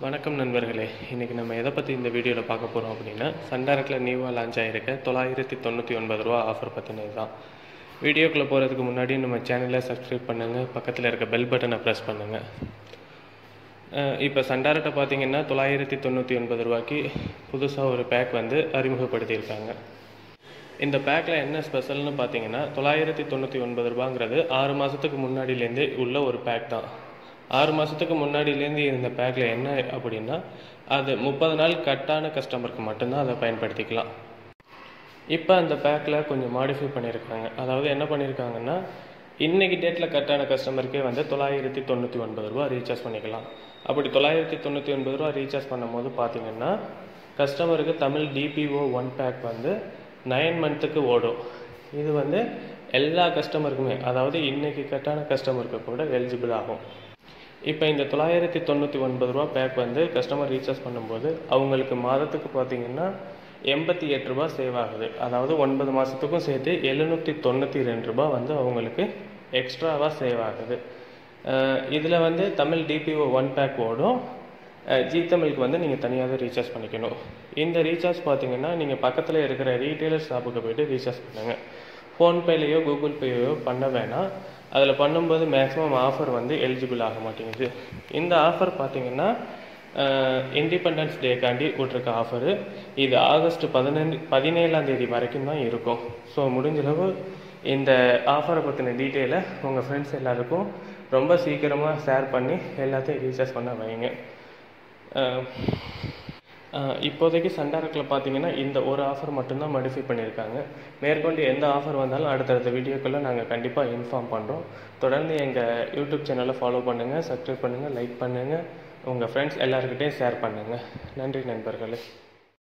வணக்கம் நண்பர்களே. இன்றைக்கி நம்ம எதை பற்றி இந்த வீடியோவில் பார்க்க போகிறோம் அப்படின்னா, சன்டைரக்டில் நியூவாக லான்ச் ஆகிருக்க 999 ரூபா ஆஃபர் பற்றினது தான். வீடியோக்குள்ளே போகிறதுக்கு முன்னாடி நம்ம சேனலை சப்ஸ்கிரைப் பண்ணுங்கள், பக்கத்தில் இருக்க பெல் பட்டனை ப்ரெஸ் பண்ணுங்கள். இப்போ சன்டைரக்டை பார்த்தீங்கன்னா 999 ரூபாய்க்கு புதுசாக ஒரு பேக் வந்து அறிமுகப்படுத்தியிருக்காங்க. இந்த பேக்கில் என்ன ஸ்பெஷல்னு பார்த்தீங்கன்னா, 999 ரூபாங்கிறது 6 மாதத்துக்கு முன்னாடியிலேருந்தே உள்ள ஒரு பேக் தான். 6 மாதத்துக்கு முன்னாடியிலேருந்து இருந்த பேக்கில் என்ன அப்படின்னா, அது 30 நாள் கட்டான கஸ்டமருக்கு மட்டும்தான் அதை பயன்படுத்திக்கலாம். இப்போ அந்த பேக்கில் கொஞ்சம் மாடிஃபை பண்ணியிருக்காங்க. அதாவது என்ன பண்ணியிருக்காங்கன்னா, இன்றைக்கி டேட்டில் கட்டான கஸ்டமருக்கே வந்து 999 ரூபா ரீசார்ஜ் பண்ணிக்கலாம். அப்படி 999 ரூபா ரீசார்ஜ் பண்ணும்போது பார்த்தீங்கன்னா, கஸ்டமருக்கு தமிழ் DPO 1 பேக் வந்து 9 மந்த்துக்கு ஓடும். இது வந்து எல்லா கஸ்டமருக்குமே, அதாவது இன்றைக்கி கட்டான கஸ்டமருக்கு கூட எலிஜிபிள் ஆகும். இப்போ இந்த 999 ரூபா பேக் வந்து கஸ்டமர் ரீசார்ஜ் பண்ணும்போது அவங்களுக்கு மாதத்துக்கு பார்த்திங்கன்னா 88 ரூபா சேவ் ஆகுது. அதாவது 9 மாதத்துக்கும் சேர்த்து 792 ரூபா வந்து அவங்களுக்கு எக்ஸ்ட்ராவாக சேவ் ஆகுது. இதில் வந்து தமிழ் DPO 1 பேக் ஓடும். ஜி தமிழுக்கு வந்து நீங்கள் தனியாக ரீசார்ஜ் பண்ணிக்கணும். இந்த ரீசார்ஜ் பார்த்திங்கன்னா நீங்கள் பக்கத்தில் இருக்கிற ரீட்டெயிலர் ஷாப்புக்கு போய்ட்டு ரீசார்ஜ் பண்ணுங்கள். ஃபோன்பேலையோ கூகுள் பேயோ பண்ண வேணாம். அதில் பண்ணும்போது மேக்ஸிமம் ஆஃபர் வந்து எலிஜிபிள் ஆக மாட்டேங்குது. இந்த ஆஃபர் பார்த்திங்கன்னா இண்டிபெண்டன்ஸ் டேக்காண்டி விட்ருக்க ஆஃபரு. இது ஆகஸ்ட் 17ஆம் தேதி வரைக்கும் தான் இருக்கும். ஸோ முடிஞ்சளவு இந்த ஆஃபரை பற்றின டீட்டெயிலை உங்கள் ஃப்ரெண்ட்ஸ் எல்லாருக்கும் ரொம்ப சீக்கிரமாக ஷேர் பண்ணி எல்லாத்தையும் ரீசார்ஜ் பண்ண வைங்க. இப்போதைக்கு சன்டைரக்டில் பார்த்தீங்கன்னா இந்த ஒரு ஆஃபர் மட்டும்தான் மாடிஃபை பண்ணியிருக்காங்க. மேற்கொண்டு எந்த ஆஃபர் வந்தாலும் அடுத்தடுத்த வீடியோக்குள்ளே நாங்கள் கண்டிப்பாக இன்ஃபார்ம் பண்ணுறோம். தொடர்ந்து எங்கள் யூடியூப் சேனலை ஃபாலோ பண்ணுங்கள், சப்ஸ்கிரைப் பண்ணுங்கள், லைக் பண்ணுங்கள், உங்கள் ஃப்ரெண்ட்ஸ் எல்லாருக்கிட்டையும் ஷேர் பண்ணுங்கள். நன்றி நண்பர்களே.